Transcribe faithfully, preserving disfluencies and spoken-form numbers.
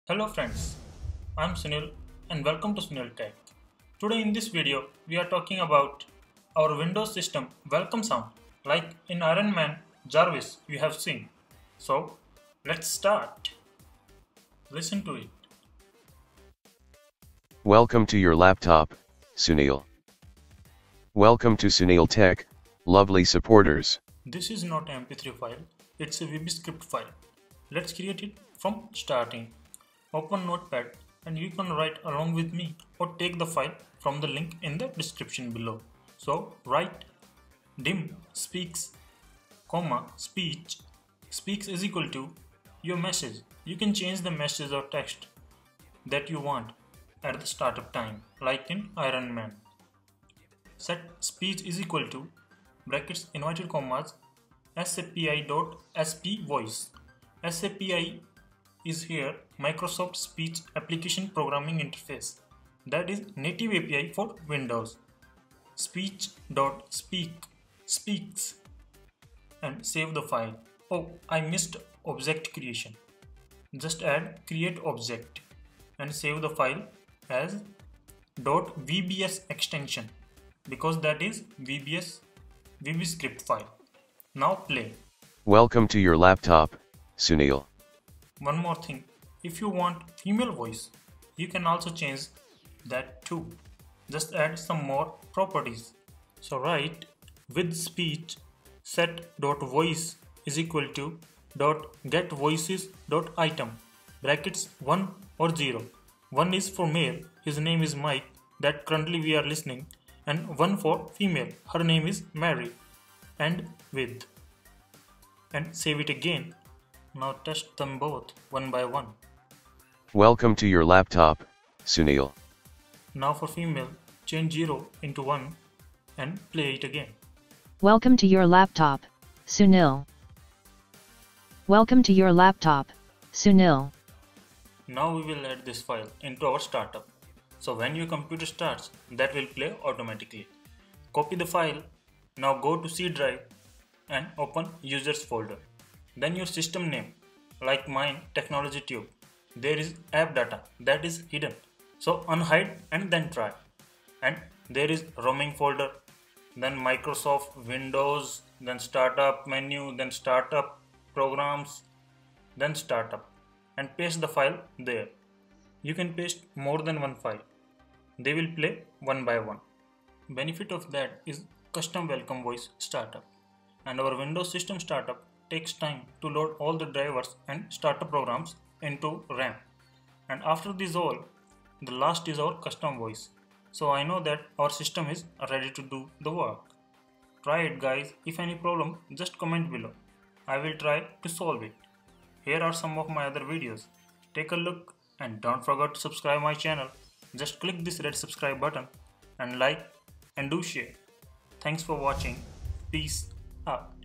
Hello friends, I'm Sunil and welcome to Sunil Tech. Today in this video we are talking about our Windows system welcome sound like in Iron Man Jarvis you have seen. So let's start. Listen to it. Welcome to your laptop, Sunil. Welcome to Sunil Tech, lovely supporters. This is not an M P three file, it's a vbscript file. Let's create it from starting. Open Notepad and you can write along with me or take the file from the link in the description below. So write dim speaks comma speech speaks is equal to your message. You can change the message or text that you want at the startup time like in Iron Man. Set speech is equal to brackets inverted commas sapi dot sp voice. sapi is here Microsoft Speech Application Programming Interface, that is native A P I for Windows. Speech.speak speaks and save the file. Oh, I missed object creation. Just add create object and save the file as .vbs extension because that is V B S vbscript file. Now play. Welcome to your laptop, Sunil. One more thing, if you want female voice, you can also change that too. Just add some more properties. So write with speech set dot voice is equal to dot get voices dot item brackets one or zero. One is for male, his name is Mike, that currently we are listening, and one for female, her name is Mary, and with, and save it again. Now test them both one by one. Welcome to your laptop, Sunil. Now for female, change zero into one and play it again. Welcome to your laptop, Sunil. Welcome to your laptop, Sunil. Now we will add this file into our startup. So when your computer starts, that will play automatically. Copy the file. Now go to C drive and open users folder. Then your system name, like mine technology tube, there is AppData that is hidden, so unhide and then try. And there is roaming folder, then Microsoft Windows, then startup menu, then startup programs, then startup, and paste the file there. You can paste more than one file. They will play one by one. Benefit of that is custom welcome voice startup, and our Windows system startup takes time to load all the drivers and startup programs into RAM. And after this all, the last is our custom voice. So I know that our system is ready to do the work. Try it guys. If any problem, just comment below. I will try to solve it. Here are some of my other videos. Take a look and don't forget to subscribe my channel. Just click this red subscribe button and like and do share. Thanks for watching. Peace out.